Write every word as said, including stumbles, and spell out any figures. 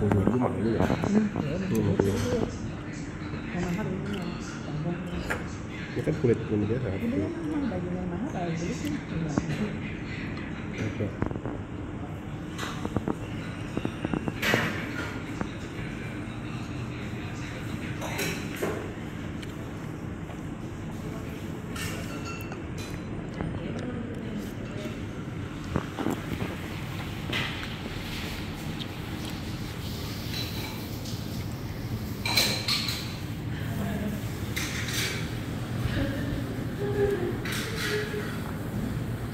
dua ribu mahal juga. Hmm, ya, Hmm, iya. mahal ini. Ini kan kulit kulit biasa. Ini memang bajunya mahal, kalau beli sih. Oke.